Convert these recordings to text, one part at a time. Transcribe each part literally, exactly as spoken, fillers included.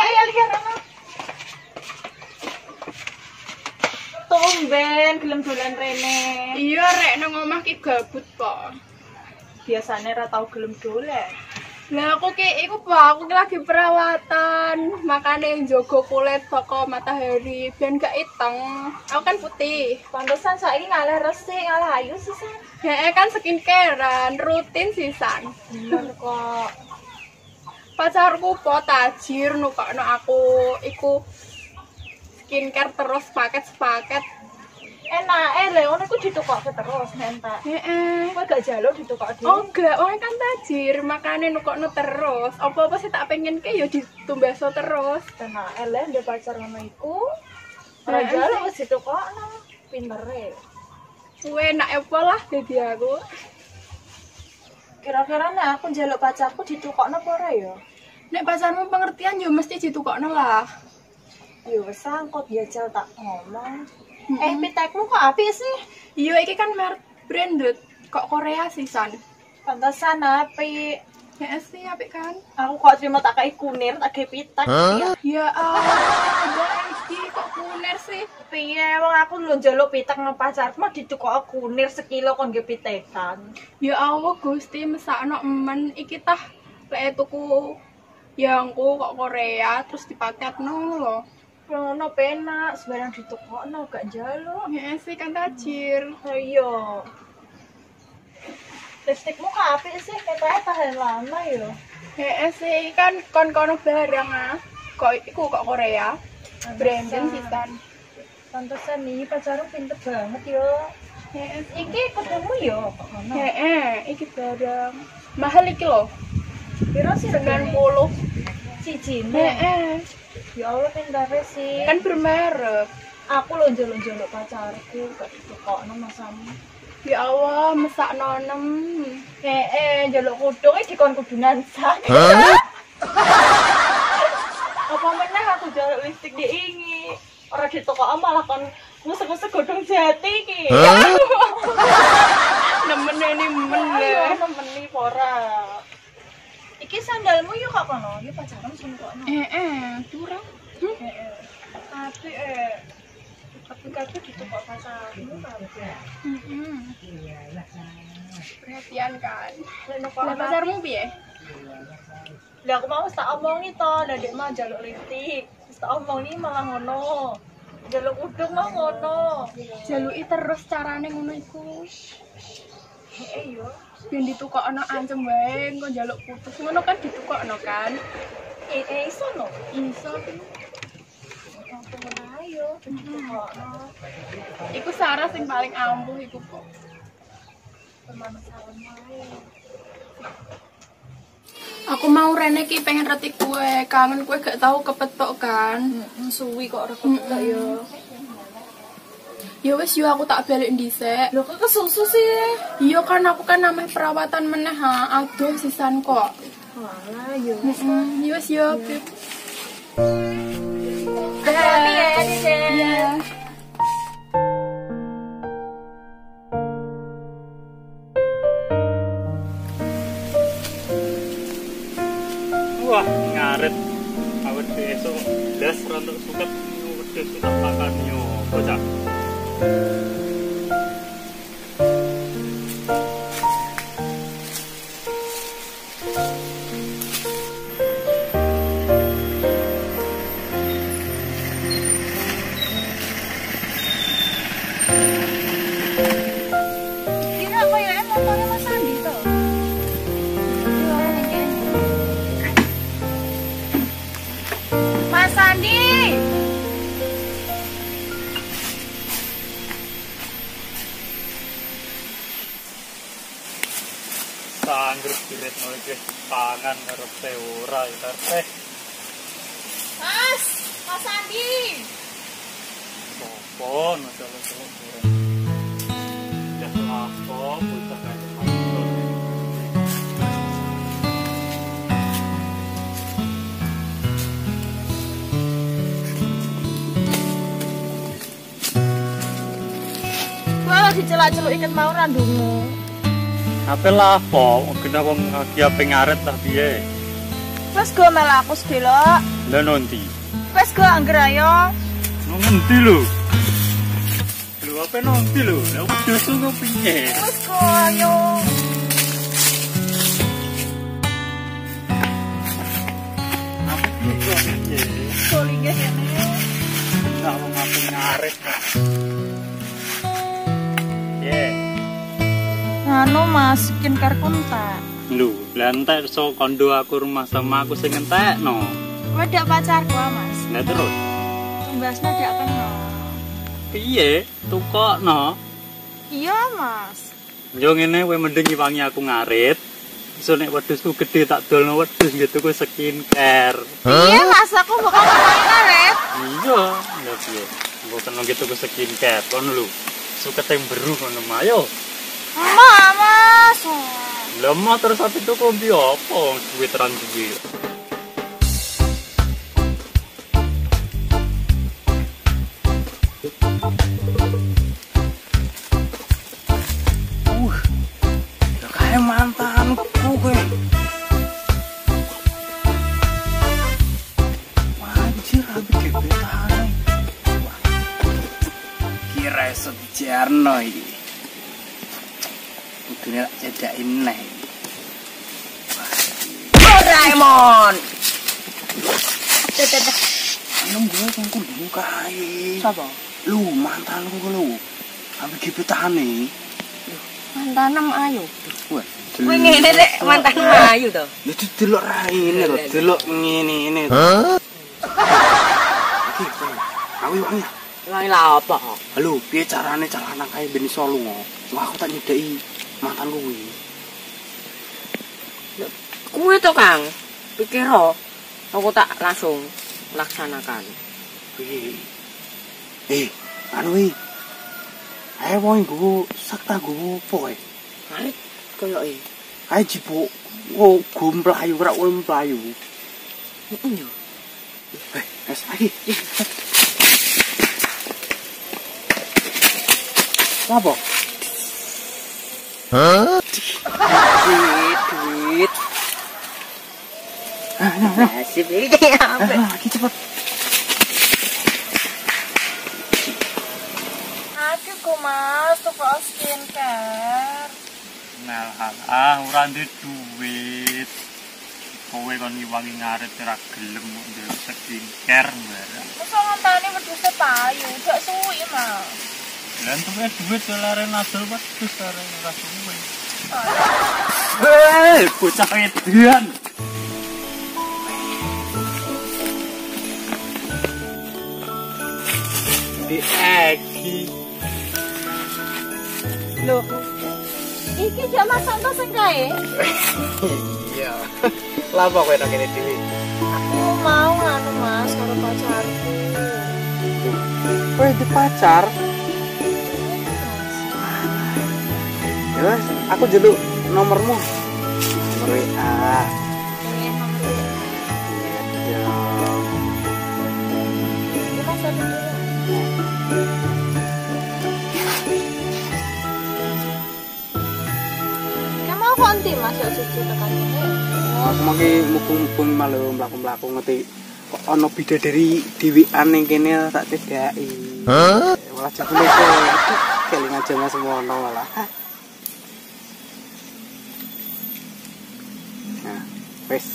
ya lihat ana. Tumben gelem dolan rene. Iya rek nang omah ki gabut kok. Biasane ra tau gelem dolan. Lah aku ki iku Pak, aku ki lagi perawatan, makane njogo kulit saka matahari ben gak iteng. Aku kan putih. Pantesan saiki ngalah resik, ngalah ayu sisan. Heeh kan skincarean, rutin sisan. Bener kok. Pacarku po tajir nukokno aku iku skincare terus paket-paket. Enake lho ngono iku ditukokke terus nentak. Heeh. Kowe gak jaluk ditukok dhewe. Oh enggak, wong kan tajir, makane nukokno terus. Apa-apa sih tak pengen ke ya ditumbaso terus. Enake lho ndek pacar ngono iku. Ora jaluk wis ditukokno. Pintere. Kuwi enak apa lah dadi aku. Kira-kira nek aku njaluk pacarku ditukokno apa ora ya? Nek pacarmu pengertian ya mesti ditukokno lah. Ya wis sangkut ya jal tak ngomong. Mm-hmm. Eh pitekmu kok apik sih? Iya iki kan merek branded kok Korea sisan. Pantesan apik. Ya sih apik kan. Aku kok terima tak kai kunir tak gawe pitek. Huh? Ya Allah, iki kok kunir sih. Piye wong aku lho njaluk pitek nang pacarku mah ditukok kunir sekilo kon gawe pitekan. Ya Allah Gusti mesakno emen iki tah lek tuku yangku kok Korea terus dipaketno lho. Ngono penak, sebarang ditukokno gak njaluk. Ya sih kan tajir. Ayo. Lipstikmu kok apik sih, ketoke tahan lama ya. Ya sih kan kon-kono barang ah. Kok iku kok Korea. Branding pisan. Pantesan nih pacarmu pinter banget ya. Ya iki ketemu ya kok ngono. Heeh, iki barang mahal iki lho. Piro sih sembilan puluh sijine? Heeh. Ya Allah pintere sih. Kan bermerek. Aku lho njaluk-njaluk pacarku gak ditukokno masamu. Ya Allah, mesak nonem. Heeh, njaluk kudung iki dikon kudunan sak. Apa meneh aku njaluk lipstik diingi. Ora ditukok malah kon ngusek-ngusek godhong jati iki. Nemen ini men ya. Nemen iki ora. Iki sandalmu yo kok kono, yo pacaran sing kokno. Heeh, durang. Heeh. Tapi eh tapi-tapi ditukok pacarmu kabeh. Heeh. Perhatian kan. Lah pacarmu piye? Lah aku mau tak omongi to, lah dek mah njaluk lipstik. Wis tak omongi malah ngono. Njaluk udung mah ngono. Jaluki terus carane ngono iku. Heeh yo. Ben ditukokno ancem wae engko njaluk putus ngono kan ditukokno kan. Eh eh iso no. Iso. Langsung ayo ditukokno. Iku Sarah sing paling ampuh iku kok. Pemanasan wae. Aku mau rene ki pengen retik kue, kangen kue gak tahu kepetok kan. Heeh, suwi kok ora kepetok yo. Ya wis yo aku tak balik dhisik. Lho kok kesusu sih? Iya kan aku kan namanya perawatan meneh ha, aduh sisan kok. Walah yo. Heeh, yo wis yo. Hati ya, Dede. Iya. Wah, ngaret. Awet besok das rontok suket wedhus suket makan yo bocah. Kira apa ya motornya Mas Andi to? Mas Andi. Sanggrep diretno iki pangan arep ora ya teh. Mas, Mas Andi. Sopo masalah sopo. Ya lapo bocah kaya masuk. Wah, dicelak-celuk iket mau randungmu. Ape lapo, kena wong lagi ape ngaret ta piye? Wes go mel aku sedelo. Lah nanti. Wes go angger ayo. Ngendi lho? Lho apa nanti lho? Lah wedhus kok piye? Wes go ayo. Apa piye? Solinge kene. Enggak mau ngapain ngaret. Ye. Anu Mas, skincare kontak. Lho, lah entek so kondo aku rumah sama aku sing entekno. Wedak pacarku Mas. Lah terus Mbasna dak kenal. piye? Tukokno. Iya Mas. Yo ngene kowe mending ngiwangi aku ngarit. Iso nek wedhusku gedhe tak dolno wedhus gitu ku skincare. Iya Mas, aku bakal ngomongin karet. Iya, lha piye? Engko kena gitu ku skincare kono lho. Sukete beru kono mah yo. Ma, Mas. Lah mah terus api tuku mbi apa? Duwe terang duwe. Uh. Ya kayak mantanku kowe. Anjir, abi gebetan. Kira sejarno iki. Kudune tak cedakin neh. Doraemon. Tetep. Anu gue kok kudu kae. Sapa? Lu mantanku ku lho. Ambil gebetane. Mantanem ayu. Wah, Kowe ngene rek mantanmu ayu to. Ya delok raine lho, delok ngene-ngene. Hah? Iki kowe. Aku wangi. Lah lha apa? Halo, piye carane celana kae ben iso lunga? Wah, aku tak nyedeki mantanku kuwi. Kuwi to, Kang. Pikir aku tak langsung laksanakan. Piye? Eh, anu iki. Ae wong nggo sakta nggo opo kae? Ae koyoke. Ae jipuk oh gomplayu ora kowe mlayu. Heeh yo. Eh, wis lagi. Apa? Hah? Duit, duit. Nasib iki apa? Lagi cepet. Aduh kok Mas, tuku skincare. Nah, ah ora ndek duit. Kowe kon ngiwangi ngarit ora gelem kok ndek skincare barang. Masa ngontane wedhus payu, gak suwi Mas. Lan tuwe duit lare nadol wedhus ora ora suwe. Eh, bocah edan. Di Egi. Loh. Iki jak masak sing kae. Iya. Lah apa kowe nang kene dhewe? Aku mau anu Mas karo pacarku. Kowe di pacar? Ya wes, aku jeluk nomormu. Nomor W A. Pengen nomor W A. Iya. Ini Mas ada dulu. Kamu mau konti Mas ya susu tekan ini? Oh, aku mangke mumpung-mumpung malu mlaku-mlaku ngerti kok ana bidadari dhewean ning kene tak cedhaki. Hah? Malah jebule kok keling aja Mas semono malah. Nah, wis.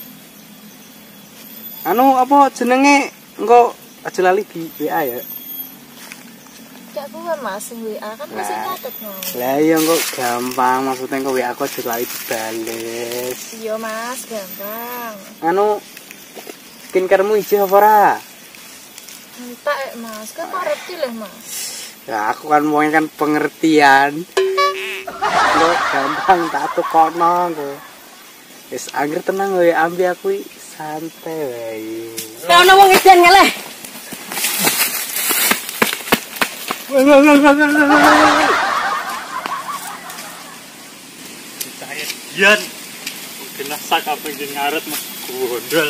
Anu apa jenenge engko aja lali di W A ya. Cak kuwi Mas W A kan mesti nyatet no. Lah iya kok gampang maksudnya engko W A aku aja lali dibales. Iya Mas, gampang. Anu skincaremu ijo apa ora? Entak eh, Mas, kan ngerti lah Mas. Ya aku kan mau kan pengertian. Lo gampang tak tukono kok. Wis angger tenang wae ambi aku santai wae. Nek ana wong edan ngeleh. Saya dian. Kena sak apa yang ngaret mas gondol.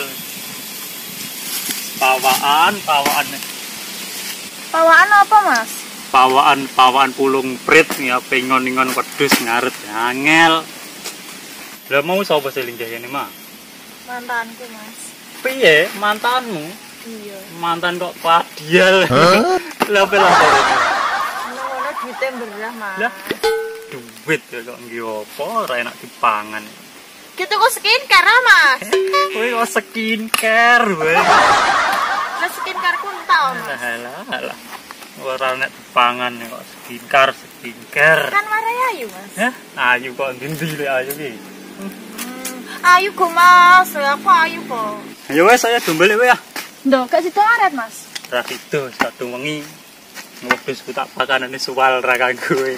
Pawaan, pawaan. Pawaan apa Mas? Pawaan, pawaan pulung prit nih apa ngon-ngon wedhus ngaret angel. Lah mau sapa sing linggah kene mah? Mantanku Mas. piye mantanmu? Iya. Mantan kok padial. Lah apa lah. Ngono duite berah, Mas. Lah duit kok nggih apa ora enak dipangan. Gitu kok skincare, ah, Mas. Kowe kok skincare wae. Lah skincare ku entak, Mas. Alah alah. Ora enak dipangan kok skincare skincare. Kan warai ayu, Mas. Hah? Ayu kok ndi lek ayu ki? Ayu kok, Mas. Aku ayu kok. Ayo wes saya dombel wae ya. Ndok, gak sido aret, Mas. Ra itu satu wengi ngobes ku tak pakanane suwal ra kanggo kowe.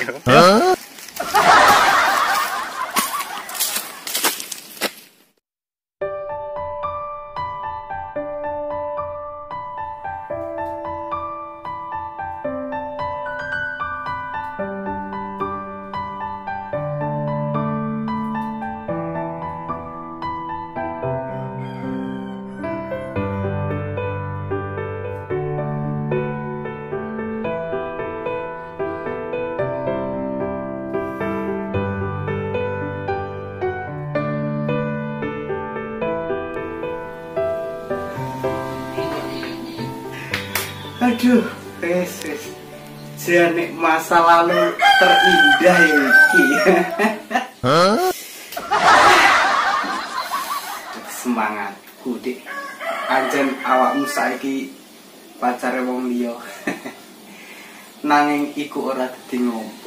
Aduh, wes wes. Jane masa lalu terindah iki. Hah? Semangatku, Dik. Anjen awakmu saiki pacare wong liya. Nanging iku ora dadi ngompo.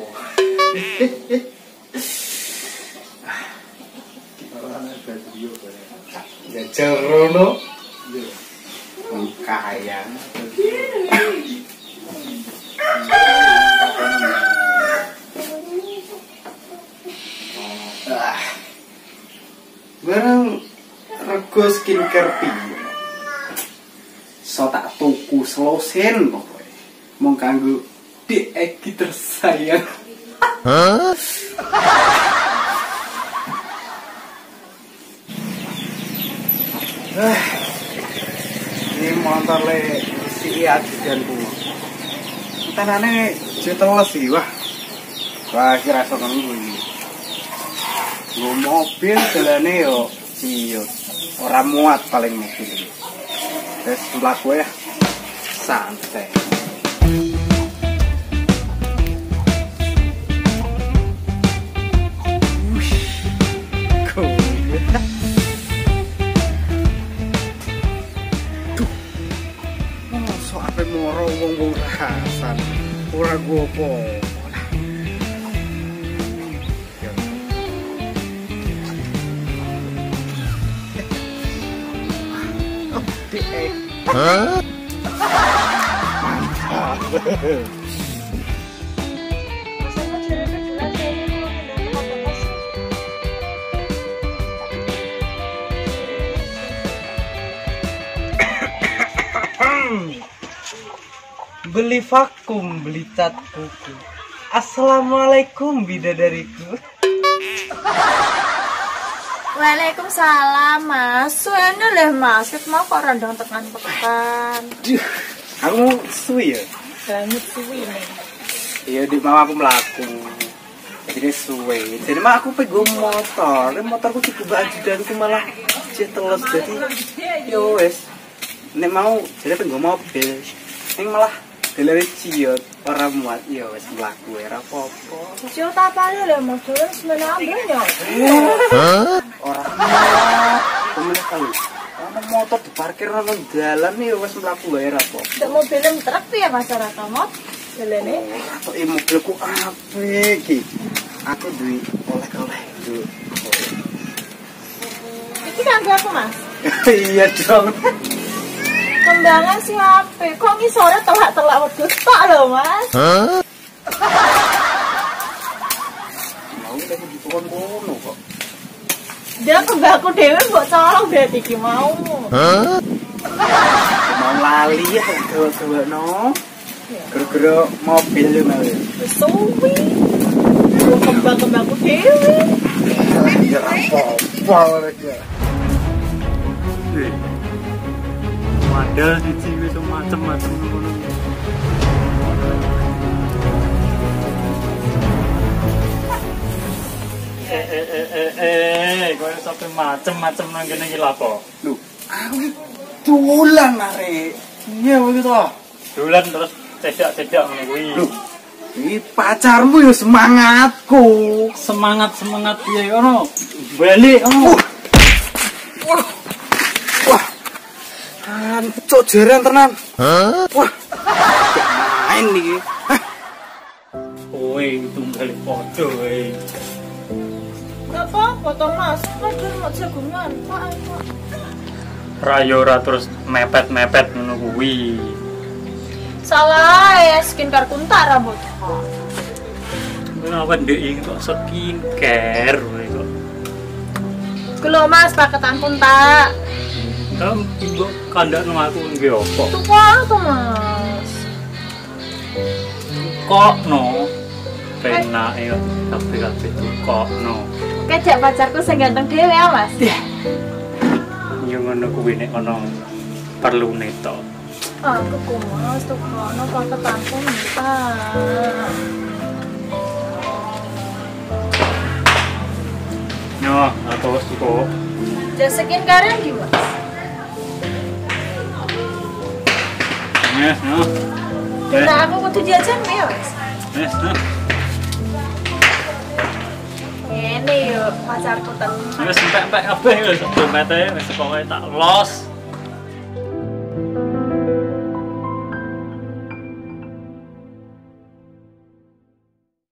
Ya jerono. Kayang. Ah. Barang rego skincare piye. So tak tuku selosen pokoke. Mung kanggo Dik Egi tersayang. Hah? Ah. Ini motor le si ajudan ku. Tanane jeteles iki wah. Wah kira iso nunggu iki. Nggo mobil dalane yo ciut. Ora muat paling mobil iki. Wes mlaku ya. Santai. Moro wong-wong rahasan ora gopo. Hah? Mantap. Beli vakum, beli cat kuku. Assalamualaikum bidadariku. Waalaikumsalam, Mas. Suwene leh, Mas. Ket mau kok randang tekan-tekan. Duh, kamu suwi ya? Banget suwi nih. Iya, di mama aku melaku. Jadi suwi. Jadi mah aku pegang motor. Ini motorku juga ajudanku malah jeteles. Jadi, yo wes. Nek mau jadi pegang mobil. Ini malah delere ciut ora muat ya wis mlaku ora apa-apa. Ciut apa lho, Mas? Dolen semene ambrenya. Ora muat. Kemen kali. Ana motor diparkir nang dalan ya wis mlaku wae ora apa. Nek mobilem truk piye Mas ora kamot? Delene. Kok e mobilku apik iki. Aku duwe oleh-oleh iki. Iki kanggo aku, Mas. Iya dong. Kembangan si H P, kok ngisore telak-telak wedhus tok lho, Mas. Hah? Mau tadi dipukul ngono kok. Dia kembangku dhewe mbok colong berarti iki mau. Hah? Mau lali ya gawa-gawano. Gara-gara mobil lho mau. Wis suwi. Kembang-kembangku dhewe. Ya apa-apa rek. Ada di sini itu macam-macam ngono. Eh eh eh eh eh, kowe sampe macam-macam nang kene iki lha apa? Lho, Dolan arek. Iya begitu. Dolan terus cedak-cedak ngono kuwi. Loh, iki pacarmu yo semangatku. Semangat-semangat piye ngono. Balik ngono. Wah. Wah. Kan cok jeren tenan. Hah? Wah. Gak main iki. Hah? Kowe tunggal padha wae. Gak apa-apa toh mas, padahal mau jagungan pak. Pak. Rayo ora terus mepet-mepet ngono kuwi. Salah ya skincare kunta rambut. Kenapa ndek iki kok skincare wae kok. Kulo mas paketan kunta. Kamu ibu kandakno aku nggih apa? Tuh kok tuh mas. Kok no. Penake kabeh-kabeh kok no. Kejak pacarku sing ganteng dhewe ya mas. Yo ngono kuwi nek ana perlune to. Aku kok mas tuh kok no paketan kunta. Yo, aku wis cukup. Jas skincare gimana? Yes, no. Nah aku kudu jajan ya mas. Yes, no. Ini yuk pacarku tenang. Wis entek-entek kabeh wis dompete wis pokoke tak los.